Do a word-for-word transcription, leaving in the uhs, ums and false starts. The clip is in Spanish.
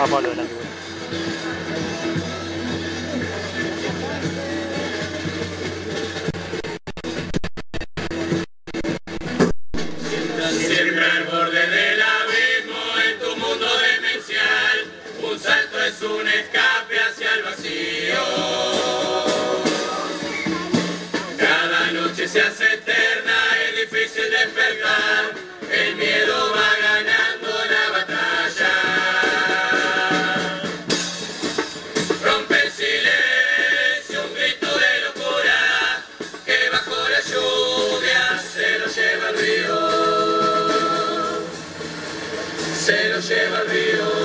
a Pablo de la Antigüedad. Siempre al borde del abismo en tu mundo demencial, un salto es un escape hacia el vacío. Cada noche se hace eterna, es difícil despertar, el miedo va ganando la batalla. Rompe el silencio, un grito de locura, que bajo la lluvia se lo lleva el río. Se lo lleva el río.